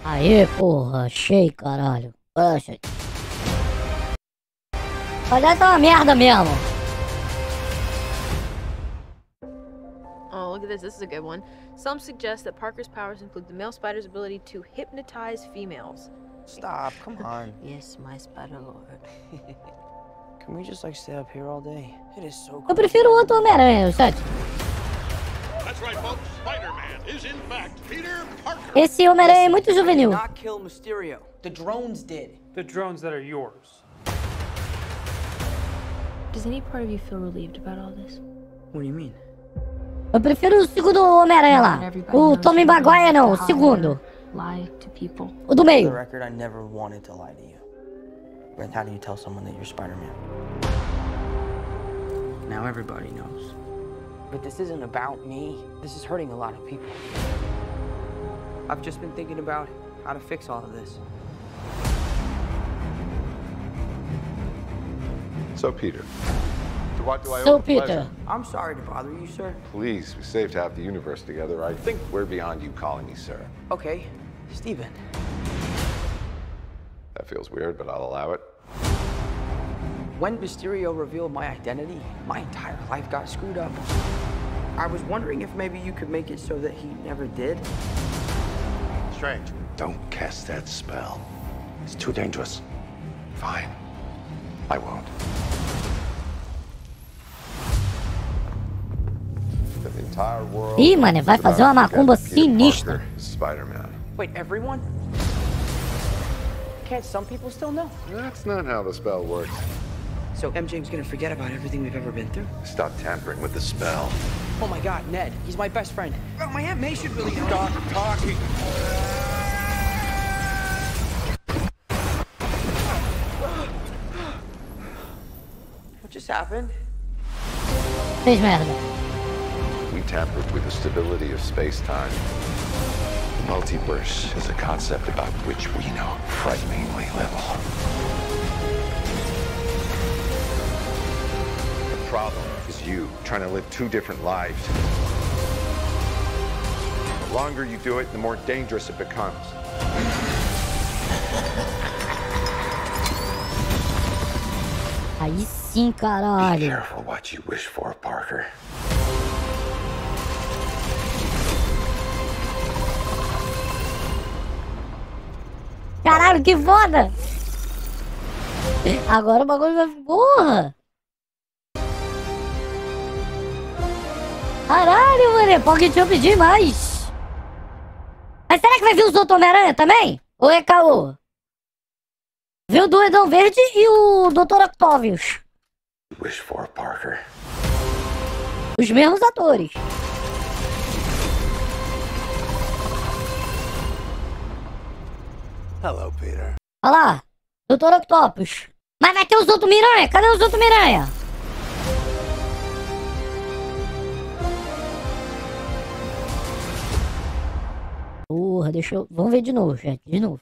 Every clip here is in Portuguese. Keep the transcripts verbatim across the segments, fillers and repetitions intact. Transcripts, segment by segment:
Aê, porra, achei, caralho. Achei. Aliás, tá uma merda mesmo. Oh, look at this. This is a good one. Some suggest that Parker's powers include the male spider's ability to hypnotize females. Stop, come on. Yes, my spider lord. Can we just like stay up here all day? It is so cool. Eu prefiro o outro Homem-Aranha, certo? That's right, folks. Spider-Man is in fact Peter Parker. Esse Homem-Aranha é muito juvenil. Not kill Mysterio. The drones did. The drones that are yours. Does any part of you feel relieved about all this? What do you mean? Eu prefiro o segundo Homem-Aranha lá. O Tobey Maguire não, o segundo. Lie to people. O do For the meio. record, I never wanted to lie to you. But how do you tell someone that you're Spider-Man? Now everybody knows. But this isn't about me. This is hurting a lot of people. I've just been thinking about how to fix all of this. So, Peter, to what do I So, owe the Peter. pleasure? I'm sorry to bother you, sir. Please, we saved half the universe together. I think we're beyond you calling me sir. Okay, Steven. That feels weird, but I'll allow it. When Mysterio revealed my identity, my entire life got screwed up. I was wondering if maybe you could make it so that he never did. Strange. Don't cast that spell. It's too dangerous. Fine. I won't. The entire world. Ih, mano, vai is fazer uma about to macumba forget Peter sinistra. Parker is Spider-Man. Wait, everyone? Can't some people still know? That's not how the spell works. So M J's gonna forget about everything we've ever been through? Stop tampering with the spell. Oh my god, Ned, he's my best friend. Oh, my Aunt May should really know. Stop talking. What just happened? Fez merda. We tampered with the stability of space-time. The multiverse is a concept about which we know frighteningly little. The problem is you trying to live two different lives. The longer you do it, the more dangerous it becomes. Aí sim, Be caralho. careful what you wish for, Parker. Caralho, que foda! Agora o bagulho vai... Porra! Caralho, mano, é Pocket Jump demais! Mas será que vai vir os outros Homem-Aranha também? Ou é caô? Viu o Duendão Verde e o doutor Octavius. Wish for, Parker. Os mesmos atores. Hello, Peter. Olha lá, doutor Octopus. Mas vai ter os outros Miranha? Cadê os outros Miranha? Porra, deixa eu... Vamos ver de novo, gente. De novo.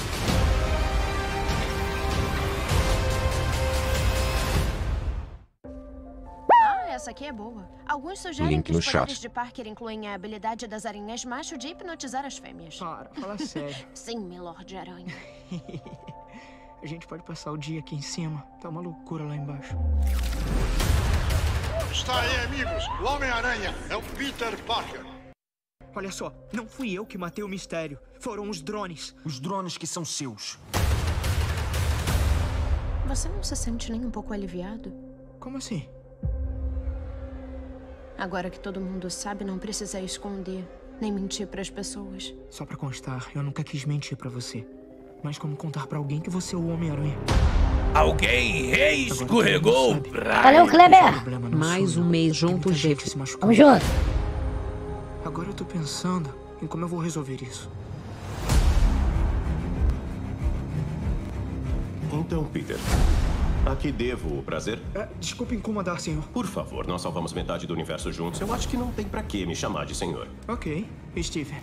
Ah, essa aqui é boa. Alguns sugerem Link que no os chat. poderes de Parker incluem a habilidade das aranhas macho de hipnotizar as fêmeas. Para, fala sério. Sim, Milord Aranha. A gente pode passar o dia aqui em cima. Tá uma loucura lá embaixo. Está aí, amigos. O Homem-Aranha é o Peter Parker. Olha só, não fui eu que matei o mistério. Foram os drones. Os drones que são seus. Você não se sente nem um pouco aliviado? Como assim? Agora que todo mundo sabe, não precisa esconder, nem mentir pras pessoas. Só pra constar, eu nunca quis mentir pra você. Mas como contar pra alguém que você é o Homem-Aranha? Alguém escorregou. Valeu, Kleber. Mais um mês junto, gente. Vamos junto. Agora eu tô pensando em como eu vou resolver isso. Então, Peter, a que devo o prazer? É, desculpe incomodar, senhor. Por favor, nós salvamos metade do universo juntos. Eu acho que não tem pra que me chamar de senhor. Ok, Steven.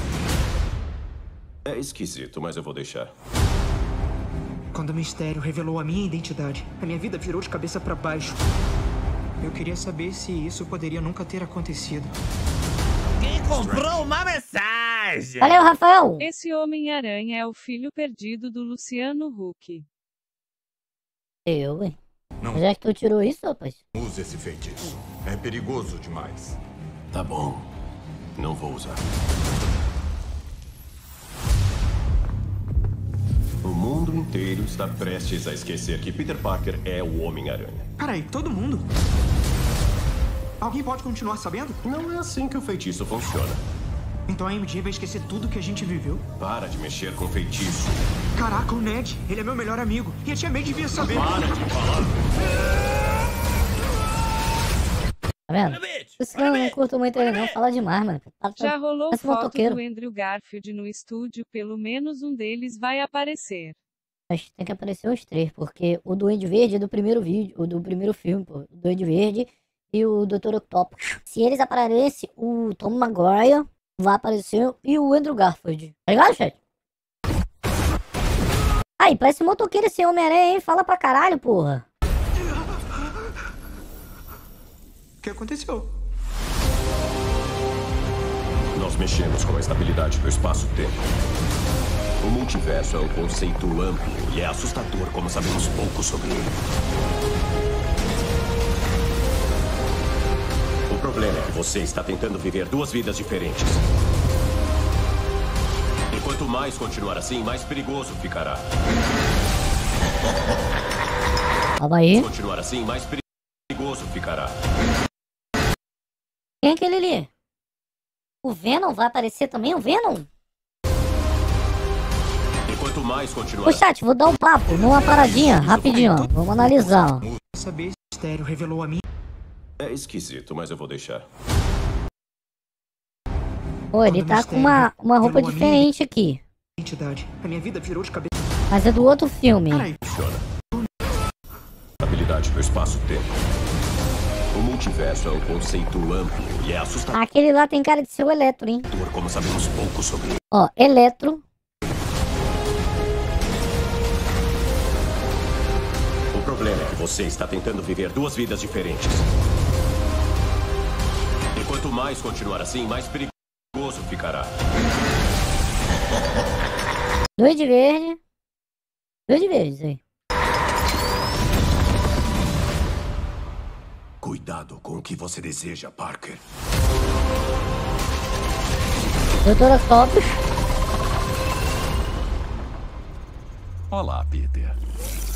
É esquisito, mas eu vou deixar. Quando o mistério revelou a minha identidade, a minha vida virou de cabeça pra baixo. Eu queria saber se isso poderia nunca ter acontecido. Quem comprou uma mensagem? viagem. Valeu, Rafael. Esse Homem-Aranha é o filho perdido do Luciano Huck. Eu, hein? Não. Já que tu tirou isso, rapaz? Use esse feitiço. É perigoso demais. Tá bom. Não vou usar. O mundo inteiro está prestes a esquecer que Peter Parker é o Homem-Aranha. Peraí, todo mundo? Alguém pode continuar sabendo? Não é assim que o feitiço funciona. Então a M J vai esquecer tudo que a gente viveu? Para de mexer com feitiço. Caraca, o Ned, ele é meu melhor amigo. E a Tia May devia saber. Para de falar. Tá vendo? Esse cara eu não curto muito ele não, fala demais, mano. Tá, Já rolou parece foto motoqueiro. do Andrew Garfield no estúdio, pelo menos um deles vai aparecer. Acho que tem que aparecer os três, porque o Duende Verde é do primeiro vídeo, o do primeiro filme, pô. O Duende Verde e o doutor Octopus. Se eles aparecem, o Tom Maguire vai aparecer e o Andrew Garfield. Tá ligado, chat? Aí, parece motoqueiro esse Homem-Aranha, hein? Fala pra caralho, porra. O que aconteceu? Nós mexemos com a estabilidade do espaço-tempo. O multiverso é um conceito amplo e é assustador como sabemos pouco sobre ele. O problema é que você está tentando viver duas vidas diferentes. E quanto mais continuar assim, mais perigoso ficará. Calma aí. Se continuar assim, mais perigoso ficará. Quem é aquele ali? O Venom vai aparecer também, o Venom? E quanto mais continuar... Ô chat, vou dar um papo numa paradinha, rapidinho, ó. Vamos analisar, ó. Saber esse mistério revelou a mim. É esquisito, mas eu vou deixar. Pô, ele tá com uma, uma roupa diferente aqui. Identidade. A minha vida virou de cabeça. Mas é do outro filme. Funciona. Habilidade do espaço-tempo. O multiverso é um conceito amplo e é assustador. Aquele lá tem cara de ser o Eletro, hein? Como sabemos pouco sobre ele. Ó, Eletro. O problema é que você está tentando viver duas vidas diferentes. E quanto mais continuar assim, mais perigoso ficará. Duende Verde. Duende Verde, isso aí. Cuidado com o que você deseja, Parker. doutor Octopus. Olá, Peter.